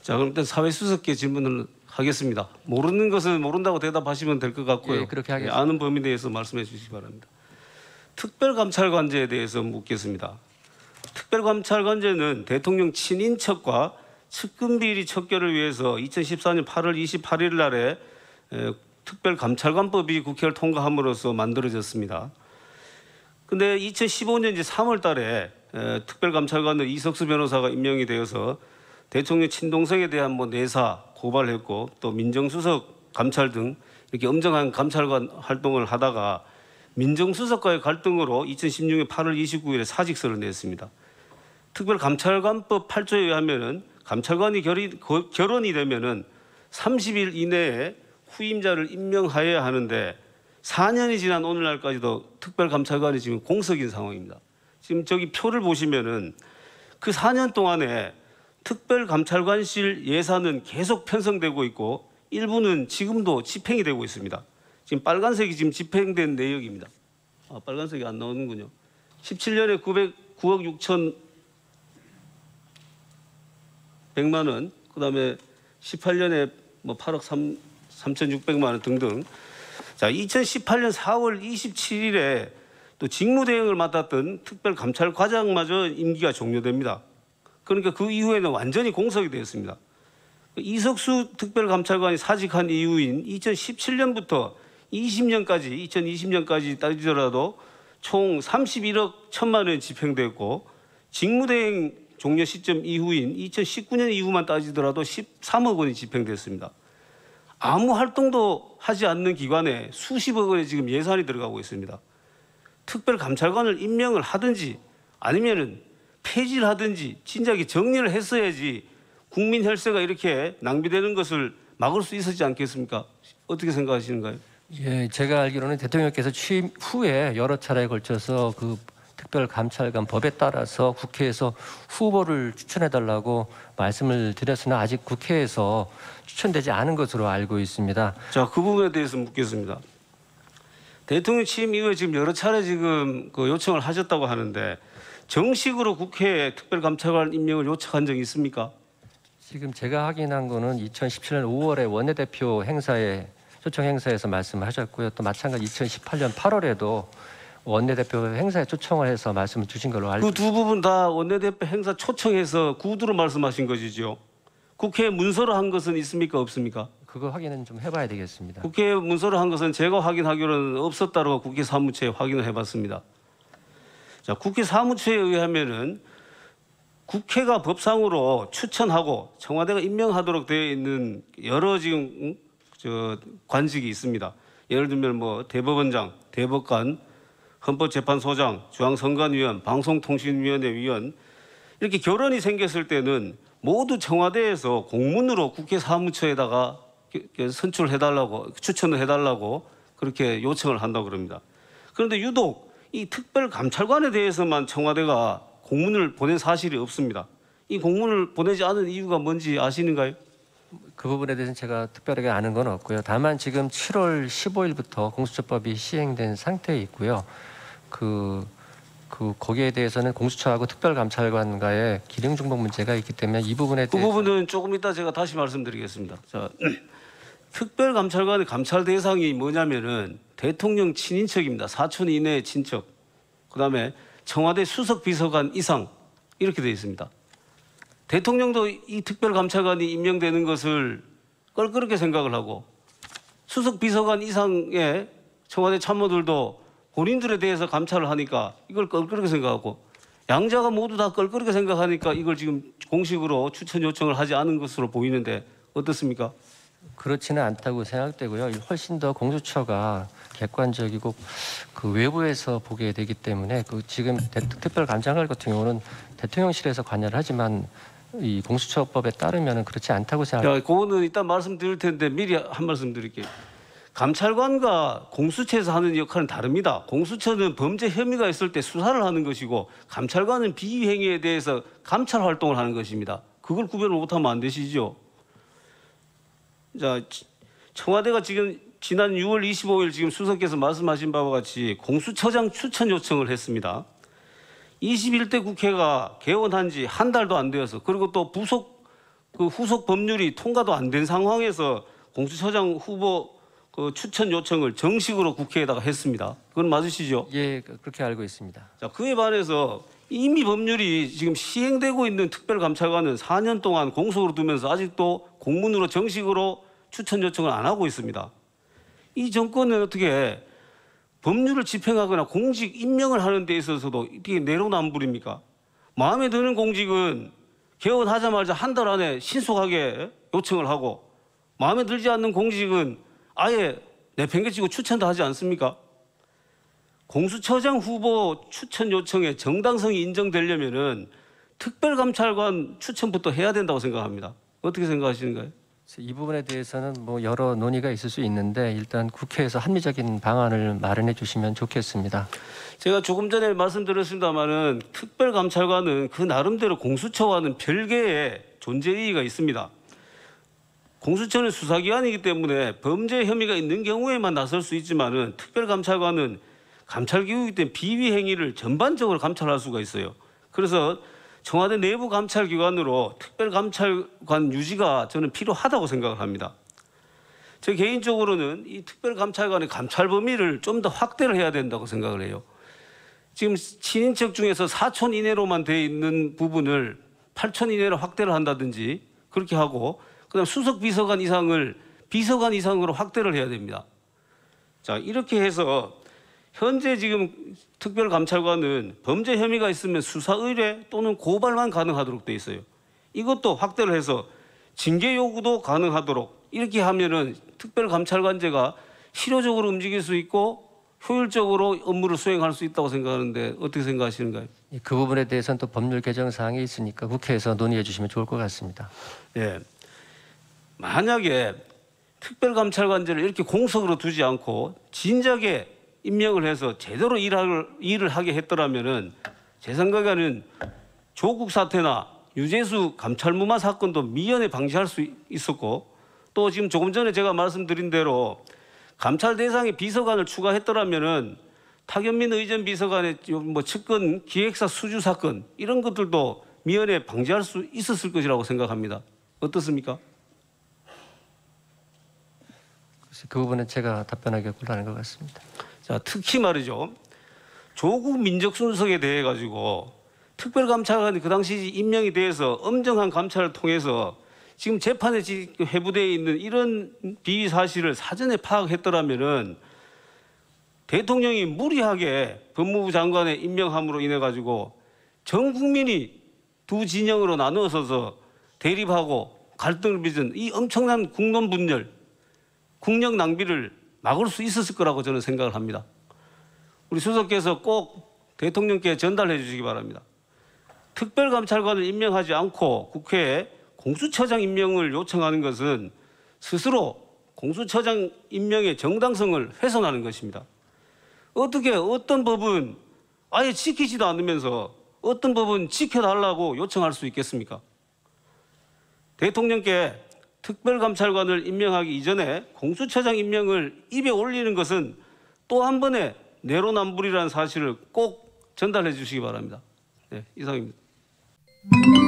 자, 그럼 일단 사회수석께 질문을 하겠습니다. 모르는 것은 모른다고 대답하시면 될 것 같고요. 예, 그렇게 하겠습니다. 아는 범위에 대해서 말씀해 주시기 바랍니다. 특별감찰관제에 대해서 묻겠습니다. 특별감찰관제는 대통령 친인척과 측근비리 척결을 위해서 2014년 8월 28일 날에 특별감찰관법이 국회를 통과함으로써 만들어졌습니다. 근데 2015년 이제 3월 달에 특별감찰관으로 이석수 변호사가 임명이 되어서 대통령 친동생에 대한 뭐 내사 고발했고 또 민정수석 감찰 등 이렇게 엄정한 감찰관 활동을 하다가 민정수석과의 갈등으로 2016년 8월 29일에 사직서를 냈습니다. 특별감찰관법 8조에 의하면은 감찰관이 결혼이 되면은 30일 이내에 후임자를 임명하여야 하는데 4년이 지난 오늘날까지도 특별감찰관이 지금 공석인 상황입니다. 지금 저기 표를 보시면은 그 4년 동안에 특별감찰관실 예산은 계속 편성되고 있고 일부는 지금도 집행이 되고 있습니다. 지금 빨간색이 지금 집행된 내역입니다. 아, 빨간색이 안 나오는군요. 17년에 9억 6천 100만 원, 그다음에 18년에 뭐 8억 3,600만 원 등등. 자, 2018년 4월 27일에 또 직무대행을 맡았던 특별감찰과장마저 임기가 종료됩니다. 그러니까 그 이후에는 완전히 공석이 되었습니다. 이석수 특별감찰관이 사직한 이후인 2017년부터 2020년까지 따지더라도 총 31억 1천만 원 집행됐고 직무대행 종료 시점 이후인 2019년 이후만 따지더라도 13억 원이 집행됐습니다. 아무 활동도 하지 않는 기관에 수십억 원의 지금 예산이 들어가고 있습니다. 특별감찰관을 임명을 하든지 아니면은 폐지를 하든지 진작에 정리를 했어야지 국민 혈세가 이렇게 낭비되는 것을 막을 수 있었지 않겠습니까? 어떻게 생각하시는가요? 예, 제가 알기로는 대통령께서 취임 후에 여러 차례에 걸쳐서 그 특별감찰관 법에 따라서 국회에서 후보를 추천해달라고 말씀을 드렸으나 아직 국회에서 추천되지 않은 것으로 알고 있습니다. 자, 그 부분에 대해서 묻겠습니다. 대통령 취임 이후에 지금 여러 차례 지금 그 요청을 하셨다고 하는데 정식으로 국회에 특별감찰관 임명을 요청한 적이 있습니까? 지금 제가 확인한 거는 2017년 5월에 원내대표 행사에 초청 행사에서 말씀하셨고요. 또 마찬가지 2018년 8월에도 원내대표 행사에 초청을 해서 말씀을 주신 걸로 알고 있습니다. 그 두 부분 다 원내대표 행사 초청해서 구두로 말씀하신 것이죠. 국회에 문서로 한 것은 있습니까? 없습니까? 그거 확인은 좀 해봐야 되겠습니다. 국회에 문서로 한 것은 제가 확인하기로는 없었다고 국회 사무처에 확인을 해봤습니다. 자, 국회 사무처에 의하면은 국회가 법상으로 추천하고 청와대가 임명하도록 되어 있는 여러 지금 관직이 있습니다. 예를 들면 뭐 대법원장, 대법관, 헌법재판소장, 중앙선관위원, 방송통신위원회 위원 이렇게 결혼이 생겼을 때는 모두 청와대에서 공문으로 국회 사무처에다가 선출해달라고 추천을 해달라고 그렇게 요청을 한다고 그럽니다. 그런데 유독 이 특별감찰관에 대해서만 청와대가 공문을 보낸 사실이 없습니다. 이 공문을 보내지 않은 이유가 뭔지 아시는가요? 그 부분에 대해서는 제가 특별하게 아는 건 없고요. 다만 지금 7월 15일부터 공수처법이 시행된 상태에 있고요. 거기에 대해서는 공수처하고 특별감찰관과의 기능 중복 문제가 있기 때문에 이 부분에 대해서 그 부분은 조금 이따 제가 다시 말씀드리겠습니다. 자, 특별감찰관의 감찰 대상이 뭐냐면은 대통령 친인척입니다. 사촌 이내의 친척. 그다음에 청와대 수석 비서관 이상 이렇게 되어 있습니다. 대통령도 이 특별감찰관이 임명되는 것을 껄끄럽게 생각을 하고 수석 비서관 이상의 청와대 참모들도 본인들에 대해서 감찰을 하니까 이걸 껄끄럽게 생각하고 양자가 모두 다 껄끄럽게 생각하니까 이걸 지금 공식으로 추천 요청을 하지 않은 것으로 보이는데 어떻습니까? 그렇지는 않다고 생각되고요. 훨씬 더 공수처가 객관적이고 그 외부에서 보게 되기 때문에 그 지금 특별감찰관 같은 경우는 대통령실에서 관여를 하지만 이 공수처법에 따르면 그렇지 않다고 생각합니다. 그거는 이따 말씀드릴 텐데 미리 한 말씀 드릴게요. 감찰관과 공수처에서 하는 역할은 다릅니다. 공수처는 범죄 혐의가 있을 때 수사를 하는 것이고 감찰관은 비행위에 대해서 감찰 활동을 하는 것입니다. 그걸 구별을 못하면 안 되시죠. 자, 청와대가 지금 지난 6월 25일 지금 수석께서 말씀하신 바와 같이 공수처장 추천 요청을 했습니다. 21대 국회가 개원한 지 한 달도 안 되어서 그리고 또 부속 그 후속 법률이 통과도 안 된 상황에서 공수처장 후보 그 추천 요청을 정식으로 국회에다가 했습니다. 그건 맞으시죠? 예, 그렇게 알고 있습니다. 자, 그에 반해서 이미 법률이 지금 시행되고 있는 특별감찰관은 4년 동안 공석으로 두면서 아직도 공문으로 정식으로 추천 요청을 안 하고 있습니다. 이 정권은 어떻게 법률을 집행하거나 공직 임명을 하는 데 있어서도 이게 내로남불입니까? 마음에 드는 공직은 개헌하자마자 한 달 안에 신속하게 요청을 하고 마음에 들지 않는 공직은 아예 내팽개치고 추천도 하지 않습니까? 공수처장 후보 추천 요청에 정당성이 인정되려면은 특별감찰관 추천부터 해야 된다고 생각합니다. 어떻게 생각하시는가요? 이 부분에 대해서는 뭐 여러 논의가 있을 수 있는데 일단 국회에서 합리적인 방안을 마련해 주시면 좋겠습니다. 제가 조금 전에 말씀드렸습니다마는 특별감찰관은 그 나름대로 공수처와는 별개의 존재 이의가 있습니다. 공수처는 수사기관이기 때문에 범죄 혐의가 있는 경우에만 나설 수 있지만은 특별감찰관은 감찰기구이기 때문에 비위 행위를 전반적으로 감찰할 수가 있어요. 그래서 청와대 내부 감찰기관으로 특별감찰관 유지가 저는 필요하다고 생각을 합니다. 저 개인적으로는 이 특별감찰관의 감찰 범위를 좀 더 확대를 해야 된다고 생각을 해요. 지금 친인척 중에서 4촌 이내로만 돼 있는 부분을 8촌 이내로 확대를 한다든지 그렇게 하고 그다음 수석 비서관 이상을 비서관 이상으로 확대를 해야 됩니다. 자, 이렇게 해서 현재 지금 특별감찰관은 범죄 혐의가 있으면 수사 의뢰 또는 고발만 가능하도록 돼 있어요. 이것도 확대를 해서 징계 요구도 가능하도록 이렇게 하면은 특별감찰관제가 실효적으로 움직일 수 있고 효율적으로 업무를 수행할 수 있다고 생각하는데 어떻게 생각하시는가요? 그 부분에 대해서는 또 법률 개정 사항이 있으니까 국회에서 논의해 주시면 좋을 것 같습니다. 예. 만약에 특별감찰관제를 이렇게 공석으로 두지 않고 진작에 임명을 해서 제대로 일을 하게 했더라면은 제 생각에는 조국 사태나 유재수 감찰무마 사건도 미연에 방지할 수 있었고 또 지금 조금 전에 제가 말씀드린 대로 감찰 대상에 비서관을 추가했더라면은 탁현민 의전 비서관의 뭐 측근 기획사 수주 사건 이런 것들도 미연에 방지할 수 있었을 것이라고 생각합니다. 어떻습니까? 그 부분은 제가 답변하기가 곤란한 것 같습니다. 자, 특히 말이죠. 조국 민정수석에 대해 가지고 특별감찰관이 그 당시 임명이 돼서 엄정한 감찰을 통해서 지금 재판에 회부되어 있는 이런 비위 사실을 사전에 파악했더라면은 대통령이 무리하게 법무부 장관의 임명함으로 인해 가지고 전 국민이 두 진영으로 나누어서서 대립하고 갈등을 빚은 이 엄청난 국론 분열, 국력 낭비를 막을 수 있었을 거라고 저는 생각을 합니다. 우리 수석께서 꼭 대통령께 전달해 주시기 바랍니다. 특별감찰관을 임명하지 않고 국회에 공수처장 임명을 요청하는 것은 스스로 공수처장 임명의 정당성을 훼손하는 것입니다. 어떻게 어떤 법은 아예 지키지도 않으면서 어떤 법은 지켜달라고 요청할 수 있겠습니까? 대통령께 특별감찰관을 임명하기 이전에 공수처장 임명을 입에 올리는 것은 또 한 번의 내로남불이라는 사실을 꼭 전달해 주시기 바랍니다. 네, 이상입니다.